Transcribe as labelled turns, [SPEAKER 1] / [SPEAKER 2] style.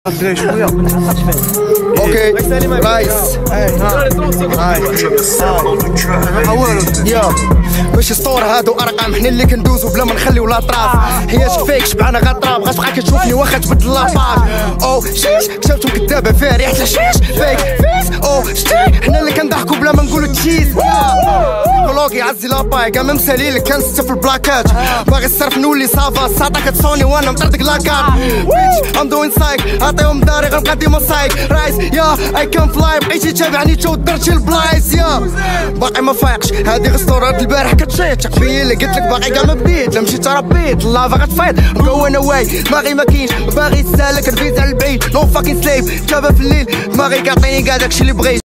[SPEAKER 1] اوكي رايس باش اسطوره هادو ارقام حنا اللي كندوزو بلا ما نخليو لا طراف حياتك فيك شبعانه غطراب غتبقى كتشوفني واخا تبدل لاباج او شيش كتبتو كدابه فيها ريحه الحشيش فيك فيس او شتي حنا اللي كنضحكو بلا ما نقولو تشيز كولوكي عزي لاباي كاع ممسالي لك كنستف في البلاكات باغي الصرف نولي صافا الساطا كتصوني وانا مطردك لاكار بيتش ام دوين سايك عطيهم داري غنبقى ديما سايك رايس يا اي كان فلاي بقيتي تابعني تو درتي البلايص يا باقي ما فايقش هادي غسطورة البارح كتشيط تقبيل اللي قلتلك باقي كاع ما بديت لا مشيت ربيت اللافا غتفيض مكونة واي دماغي ما كاينش باغي تسالك نفيز على البعيد نو فاكين سليف كابا في الليل دماغي كاعطيني كاع داكشي اللي بغيت